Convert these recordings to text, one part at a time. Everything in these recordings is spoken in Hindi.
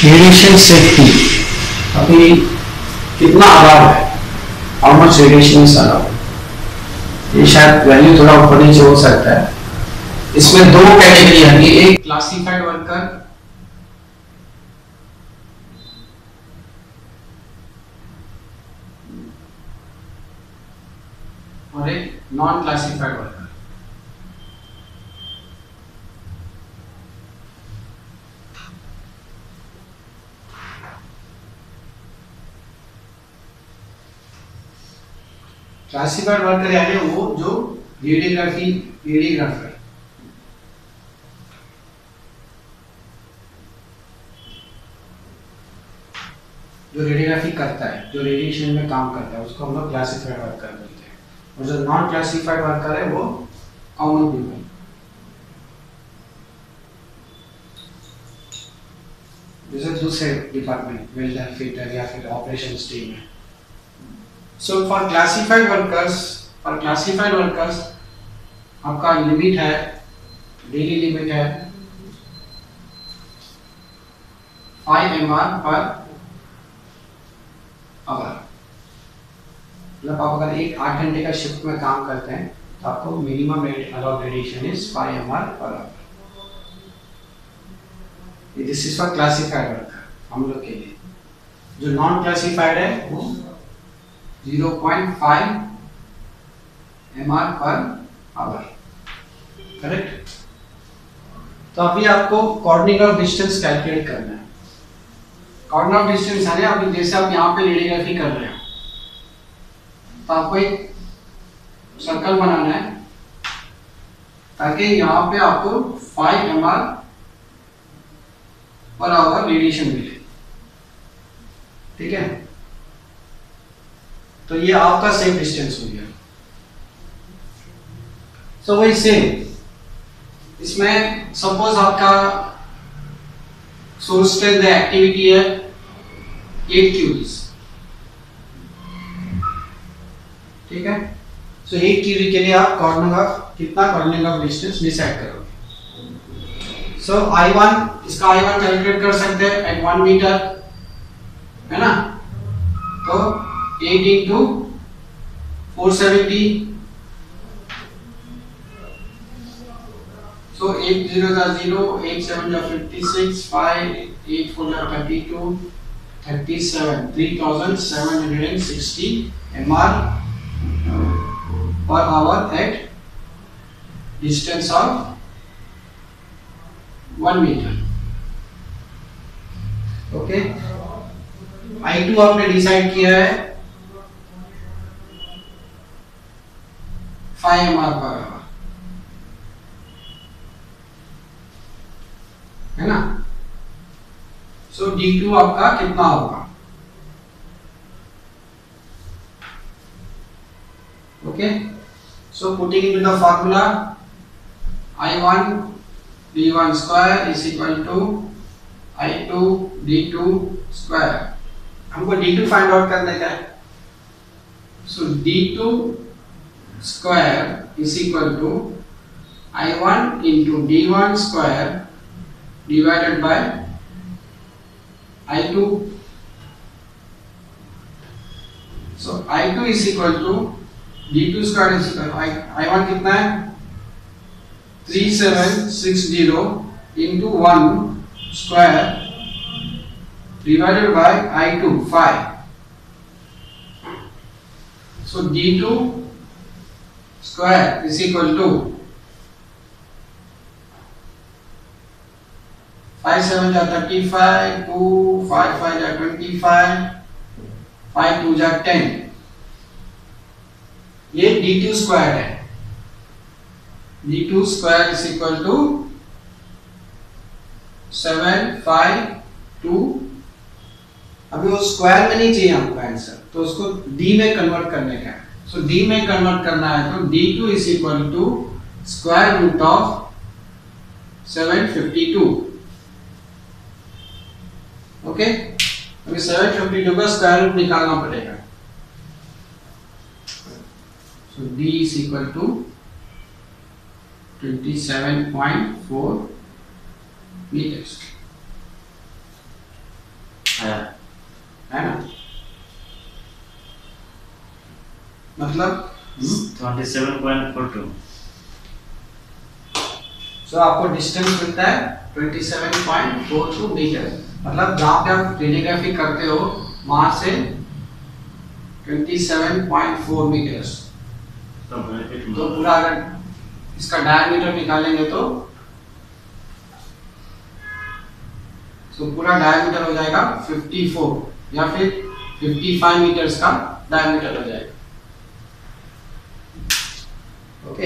रेडिएशन सेफ्टी अभी कितना अलाउ है, how much radiation is allowed, ये शायद वैल्यू थोड़ा ऊपर नीचे हो सकता है। इसमें दो कैटेगरी आती है, एक क्लासिफाइड वर्कर और एक non classified worker. Classified worker यानी वो जो रेडियोग्राफर जो रेडियोग्राफी करता है, जो रेडिएशन में काम करता है, उसको हम लोग क्लासिफाइड वर्कर बोलते हैं। और जो नॉन क्लासिफाइड वर्कर है वो कॉमन पीपल, जैसे दूसरे डिपार्टमेंट वेल्डर, फिटर या फिर ऑपरेशन टीम है। So for classified workers आपका लिमिट है, डेली लिमिट है 5 mR पर आवर। मतलब आप अगर 8 घंटे का शिफ्ट में काम करते हैं तो आपको minimum allowed radiation is 5 mR per hour. This is for classified worker हम लोग के लिए। जो नॉन क्लासिफाइड है वो 0.5 mR पर आवर, करेक्ट। तो अभी आपको कॉर्डनिंग ऑफ डिस्टेंस कैलकुलेट करना है। कॉर्डन ऑफ डिस्टेंस है, अभी जैसे आप यहाँ पे रेडियोग्राफी कर रहे हो तो आपको एक सर्कल बनाना है ताकि यहाँ पे आपको 5 mR पर आवर रेडिएशन मिले, ठीक है। तो ये आपका सेफ डिस्टेंस हो गया। सो वही सेम इसमें सपोज आपका सोर्स स्ट्रेंथ एक्टिविटी है 8 क्यूरीज, ठीक है। सो 8 क्यूरी के लिए आप कॉर्डनिंग ऑफ डिस्टेंस डिसाइड करोगे। सो I1, इसका I1 कैलकुलेट कर सकते हैं एट 1 मीटर, है ना। तो 8 into 470, so 8 0 0, 8 7 56, 5 8 4 32, 37, 3760 mR per hour at distance of 1 meter, okay। I2 आपने डिसाइड किया है 5 mR पर आवर, है ना। सो D2 आपका कितना होगा, okay. So putting into the formula I1 D1 square is equal to I2 D2 square. हमको D2 फाइंड आउट करने का है। सो D2 square is equal to I1 into D1 square divided by I2. So I2 is equal to D2 square is equal to I1 कितना है 3760 into 1 square divided by I2 5. So D2 square is equal to 5 7 जा 35, 2 5 5 जा 25, 5 2 जा 10। ये D2 स्क्वायर है। D2 square is equal to 752। अभी वो स्क्वायर में नहीं चाहिए हमको आंसर, तो उसको D में कन्वर्ट करने का है। सो D में कन्वर्ट करना है तो D2 is equal to square root of 752, okay. अभी 752 का स्क्वायर रूट निकालना पड़ेगा। सो D is equal to 27.4 meters। है ना, मतलब 27.42। सो आपको डिस्टेंस मिलता है 27.42 मीटर। मतलब जहाँ पे आप रेडियोग्राफी करते हो वहां से 27.4 मीटर्स। तो पूरा अगर इसका डायमीटर निकालेंगे तो पूरा डायमीटर हो जाएगा 54 या फिर 55 मीटर्स का डायमीटर हो जाएगा। ओके,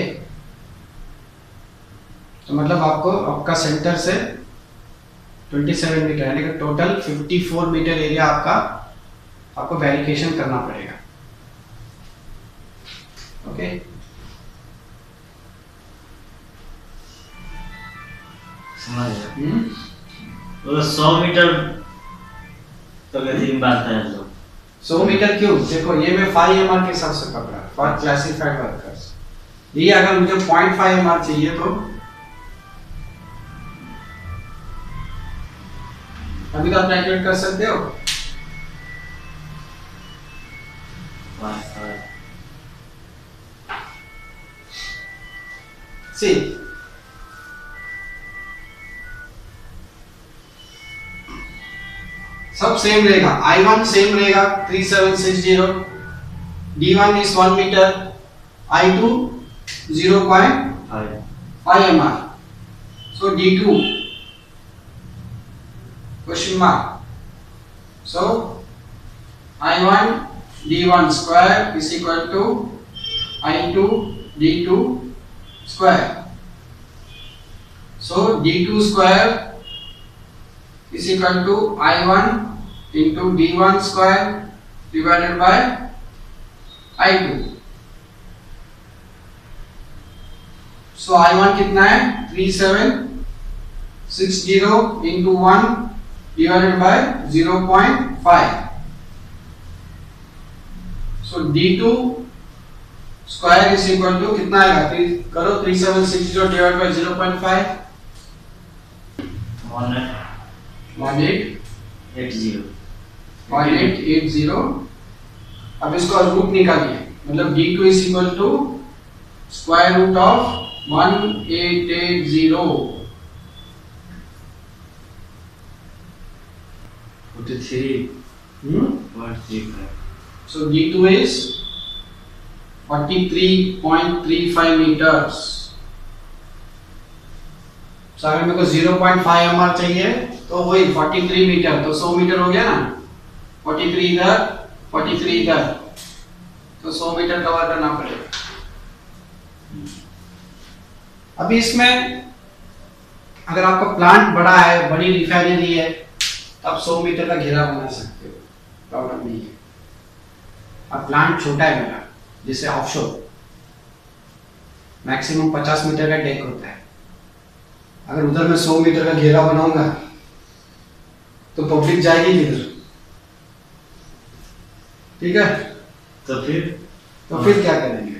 तो मतलब आपको आपका सेंटर से 27 मीटर यानी कि टोटल 54 मीटर एरिया आपको वेरिफिकेशन करना पड़ेगा। ओके, समझ गया। तो 100 मीटर तो गति बात है। तो 100 मीटर क्यों? देखो ये मैं 5 एमआर के हिसाब से पकड़ा फॉर क्लासिफाइड वर्कर्स। ये अगर मुझे 0.5 एमआर चाहिए तो अभी तो आप कैलकुलेट कर सकते हो। सी सब सेम रहेगा, I1 सेम रहेगा 3760, D1 is 1 metre, I2 0.5 mR, so D2 question mark, so I1 D1 square is equal to I2 D2 square, so D2 square is equal to I1 into D1 square divided by I2. So I1 कितना है 3760 into 1 divided by 0.5. So D2 square is equal to कितना आएगा? करो 3760 divided by 0.5 1880। अब इसको रूट निकालिए, मतलब D2 is equal to square root of 1880 43.35। So D2 is 43.35 meters। So अगर मेरे को 0.5 एमआर चाहिए तो वही 43 मीटर, तो 100 मीटर हो गया ना, 43 इधर 43 इधर, तो 100 मीटर कवर करना पड़ेगा। अभी इसमें अगर आपका प्लांट बड़ा है, बड़ी रिफाइनरी है, तो आप 100 मीटर का घेरा बना सकते हो, प्रॉब्लम नहीं है। अब प्लांट छोटा है मेरा, जैसे ऑफशोर, मैक्सिमम 50 मीटर का डेक होता है, अगर उधर मैं 100 मीटर का घेरा बनाऊंगा तो पब्लिक जाएगी किधर? ठीक है, तो फिर क्या करेंगे?